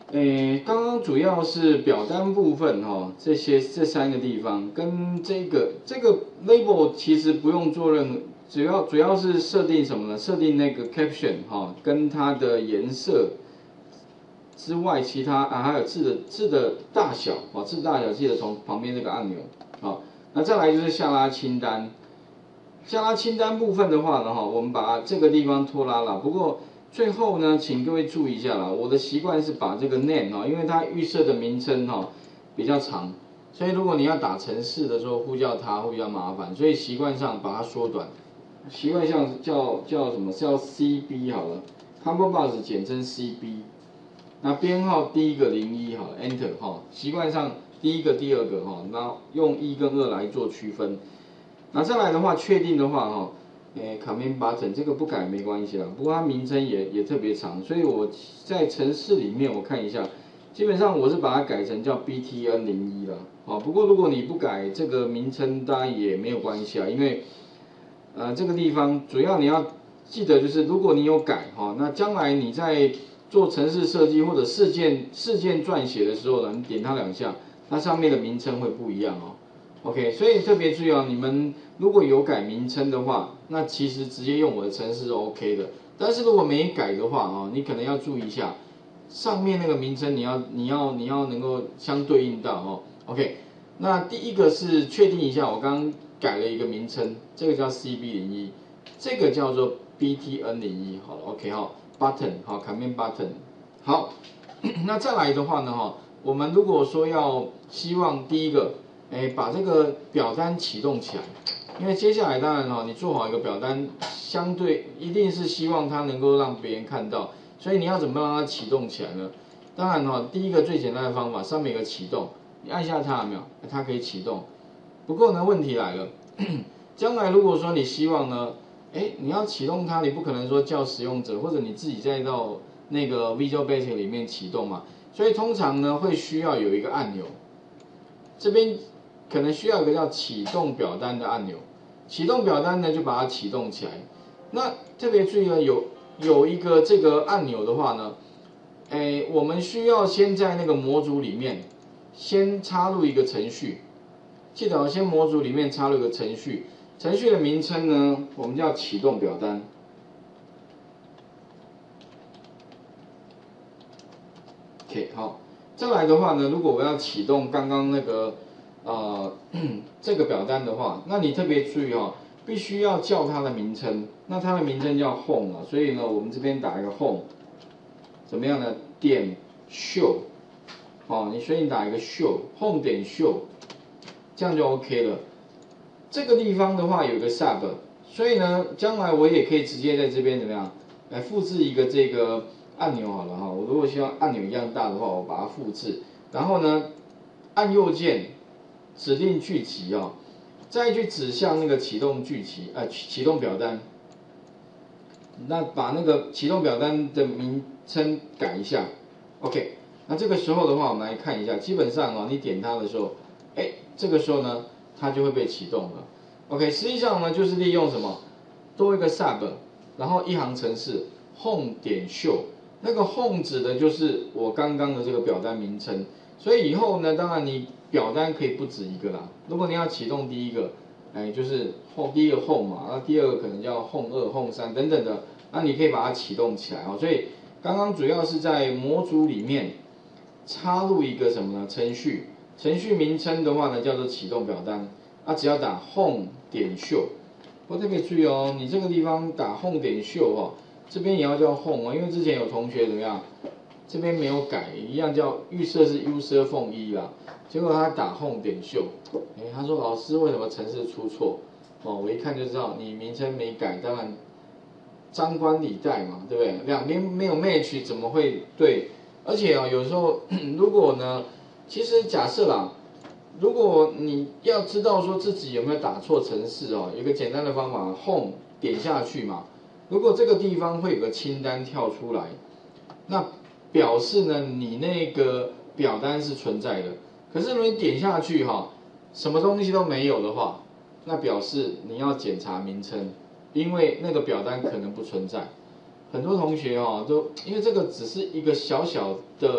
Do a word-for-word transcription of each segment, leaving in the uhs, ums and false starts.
诶，刚刚主要是表单部分哈、哦，这些这三个地方跟这个这个 label 其实不用做任何，主要主要是设定什么呢？设定那个 caption 哈、哦，跟它的颜色之外，其他啊还有字的字的大小啊，字大小记得从旁边这个按钮啊。那再来就是下拉清单，下拉清单部分的话呢哈，我们把这个地方拖拉了，不过。最后呢，请各位注意一下啦，我的习惯是把这个 name 哈，因为它预设的名称哈比较长，所以如果你要打程式的时候呼叫它会比较麻烦，所以习惯上把它缩短，习惯上叫叫什么叫 C B 好了 ，Combo Box 简称 C B， 那编号第一个零一好了 ，Enter 哈，习惯上第一个第二个哈，那用一跟二来做区分，那再来的话确定的话哈。诶 ，Command Button 这个不改没关系啦，不过它名称也也特别长，所以我在程式里面我看一下，基本上我是把它改成叫 B T N 零一啦，啊，不过如果你不改这个名称，当然也没有关系啊，因为呃这个地方主要你要记得就是如果你有改哈，那将来你在做程式设计或者事件事件撰写的时候呢，你点它两下，它上面的名称会不一样哦。OK， 所以特别注意哦，你们如果有改名称的话，那其实直接用我的程式是 OK 的。但是如果没改的话哦，你可能要注意一下，上面那个名称你要你要你要能够相对应到哦。OK， 那第一个是确定一下，我刚刚改了一个名称，这个叫 C B 零一，这个叫做 B T N 零一，好了 OK 哈 ，button 好 command button 好，那再来的话呢哈，我们如果说要希望第一个。哎，把这个表单启动起来，因为接下来当然哈，你做好一个表单，相对一定是希望它能够让别人看到，所以你要怎么让它启动起来呢？当然哈，第一个最简单的方法，上面有个启动，你按下它有没有？它可以启动。不过呢，问题来了，将来如果说你希望呢，哎，你要启动它，你不可能说叫使用者或者你自己再到那个 Visual Basic 里面启动嘛，所以通常呢会需要有一个按钮，这边。可能需要一个叫启动表单的按钮，启动表单呢就把它启动起来。那特别注意呢，有有一个这个按钮的话呢，哎，我们需要先在那个模组里面先插入一个程序，记得哦，先模组里面插入一个程序，程序的名称呢我们叫启动表单。OK， 好，再来的话呢，如果我要启动刚刚那个。呃，这个表单的话，那你特别注意哦，必须要叫它的名称。那它的名称叫 home 啊，所以呢，我们这边打一个 home， 怎么样呢？点 show， 哦，你所以你打一个 show，home 点 show， 这样就 OK 了。这个地方的话有一个 sub， 所以呢，将来我也可以直接在这边怎么样来复制一个这个按钮好了哈。我如果希望按钮一样大的话，我把它复制，然后呢，按右键。指定聚集哦，再去指向那个启动聚集，呃，启动表单。那把那个启动表单的名称改一下 ，OK。那这个时候的话，我们来看一下，基本上哦，你点它的时候，哎，这个时候呢，它就会被启动了。OK， 实际上呢，就是利用什么，多一个 sub， 然后一行程式 home 点 show， 那个 home 指的就是我刚刚的这个表单名称。所以以后呢，当然你表单可以不止一个啦。如果你要启动第一个，哎，就是 home 第一个 home 嘛，那第二个可能叫 home 二、home 三等等的，那你可以把它启动起来哦。所以刚刚主要是在模组里面插入一个什么呢？程序，程序名称的话呢叫做启动表单，那只要打 home 点 show， 不过特别注意哦，你这个地方打 home 点 show 哦，这边也要叫 home 哦，因为之前有同学怎么样？这边没有改，一样叫预设是 user phone 一啦，结果他打 home 点 show， 哎，他说老师为什么程式出错？哦，我一看就知道你名称没改，当然张冠李戴嘛，对不对？两边没有 match 怎么会对？而且啊、哦，有时候如果呢，其实假设啦，如果你要知道说自己有没有打错程式哦，有一个简单的方法 ，home 点下去嘛，如果这个地方会有个清单跳出来，那表示呢，你那个表单是存在的。可是如果你点下去哈，什么东西都没有的话，那表示你要检查名称，因为那个表单可能不存在。很多同学哈都因为这个只是一个小小的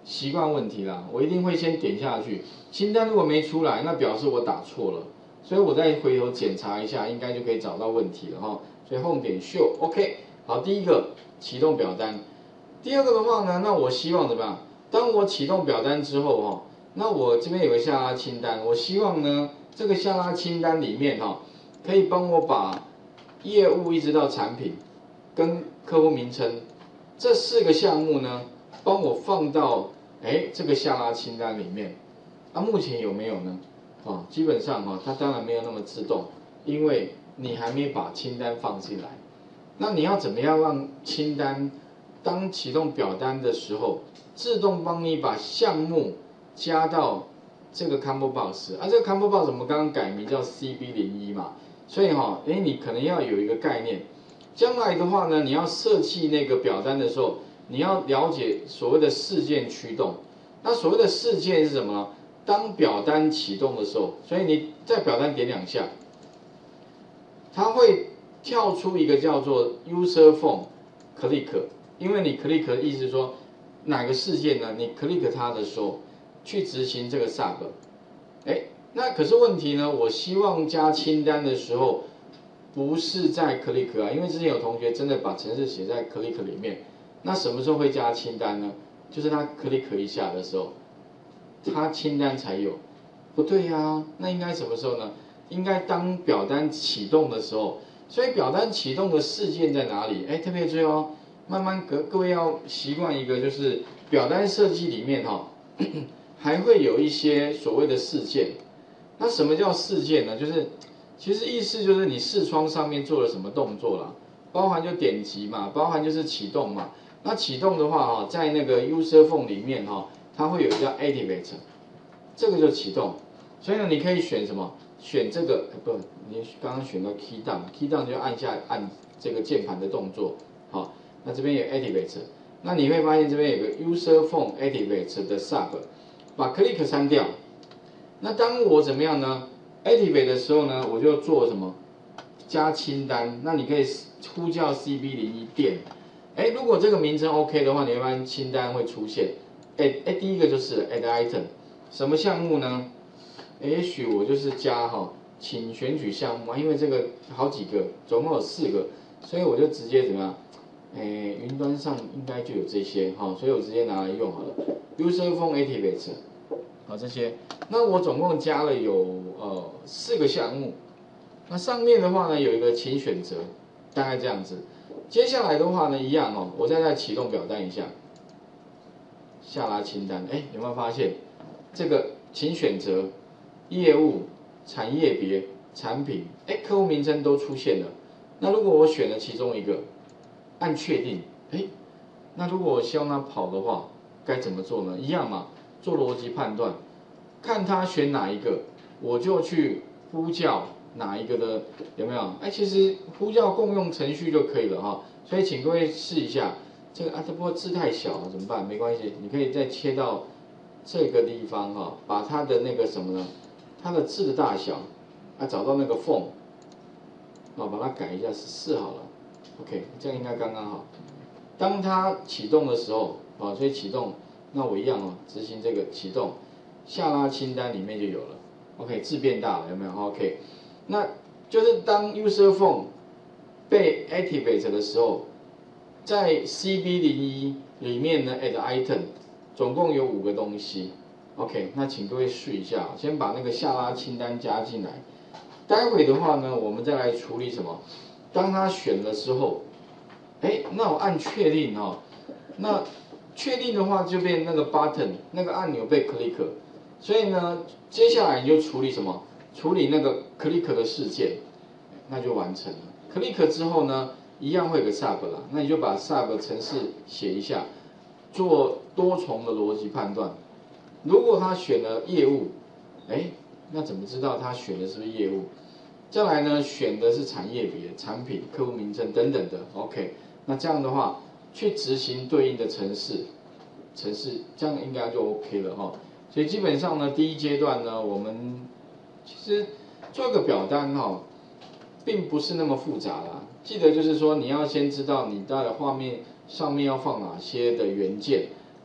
习惯问题啦，我一定会先点下去，清单如果没出来，那表示我打错了，所以我再回头检查一下，应该就可以找到问题了哈。所以 Home 点 Show，OK， 好，第一个启动表单，第二个的话呢，那我希望怎么样？当我启动表单之后哈，那我这边有个下拉清单，我希望呢这个下拉清单里面哈，可以帮我把业务一直到产品跟客户名称这四个项目呢，帮我放到哎这个下拉清单里面。啊，目前有没有呢？啊，基本上哈，它当然没有那么自动，因为你还没把清单放进来。那你要怎么样让清单当启动表单的时候，自动帮你把项目加到这个 Combo Box？ 啊，这个 Combo Box 我们刚刚改名叫 C B 零一嘛，所以哈，哎，你可能要有一个概念。将来的话呢，你要设计那个表单的时候，你要了解所谓的事件驱动。那所谓的事件是什么呢？当表单启动的时候，所以你在表单点两下，它会跳出一个叫做 User Form Click， 因为你 Click 的意思是说哪个事件呢？你 Click 它的时候去执行这个 Sub， 哎，那可是问题呢？我希望加清单的时候不是在 Click 啊，因为之前有同学真的把程式写在 Click 里面，那什么时候会加清单呢？就是他 Click 一下的时候。它清单才有，不对呀、啊，那应该什么时候呢？应该当表单启动的时候。所以表单启动的事件在哪里？哎，特别注意哦，慢慢各各位要习惯一个，就是表单设计里面哈、哦，还会有一些所谓的事件。那什么叫事件呢？就是其实意思就是你视窗上面做了什么动作啦，包含就点击嘛，包含就是启动嘛。那启动的话哈，在那个 User Form 里面哈。它会有一个叫 Activate， 这个就启动，所以呢，你可以选什么？选这个，不，你刚刚选到 Key Down，Key Down 就按下按这个键盘的动作，好，那这边有 Activate， 那你会发现这边有个 User Form Activate 的 Sub， 把 Click 删掉。那当我怎么样呢 ？Activate 的时候呢，我就做什么？加清单，那你可以呼叫 C B 零一 点，哎，如果这个名称 OK 的话，你会发现清单会出现。哎哎，第一个就是 add item， 什么项目呢？也许我就是加哈，请选取项目啊，因为这个好几个，总共有四个，所以我就直接怎么样？哎，云端上应该就有这些哈，所以我直接拿来用好了。User Form Activate， 好这些，那我总共加了有呃四个项目，那上面的话呢有一个请选择，大概这样子。接下来的话呢一样哦，我再再启动表单一下。下拉清单，哎，有没有发现这个？请选择业务、产业别、产品，哎，客户名称都出现了。那如果我选了其中一个，按确定，哎，那如果我希望它跑的话，该怎么做呢？一样嘛，做逻辑判断，看他选哪一个，我就去呼叫哪一个的，有没有？哎，其实呼叫共用程序就可以了哈。所以请各位试一下。这个啊，这不过字太小了，怎么办？没关系，你可以再切到这个地方哈、哦，把它的那个什么呢？它的字的大小，啊，找到那个缝，啊，把它改一下十四好了 ，OK， 这样应该刚刚好。当它启动的时候，啊，所以启动，那我一样哦，执行这个启动，下拉清单里面就有了 ，OK， 字变大了，有没有 ？OK， 那就是当 User Form 被 Activate 的时候。在 C B 零一 里面呢 ，add item 总共有五个东西。OK， 那请各位试一下，先把那个下拉清单加进来。待会的话呢，我们再来处理什么？当他选的时候，哎，那我按确定哦。那确定的话就变那个 button 那个按钮被 click， 所以呢，接下来你就处理什么？处理那个 click 的事件，那就完成了。click 之后呢？一样会有个 sub 啦，那你就把 sub 程式写一下，做多重的逻辑判断。如果他选了业务，哎，那怎么知道他选的是不是业务？再来呢，选的是产业别、产品、客户名称等等的 ，OK。那这样的话，去执行对应的程式，程式这样应该就 OK 了哈。所以基本上呢，第一阶段呢，我们其实做个表单哈，并不是那么复杂啦。记得就是说，你要先知道你的画面上面要放哪些的元件，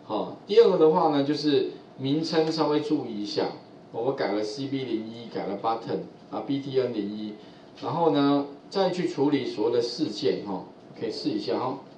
好，第二个的话呢，就是名称稍微注意一下，我改了 C B 零一，改了 button 啊 B T N 零一，然后呢再去处理所有的事件哈，可以试一下哈。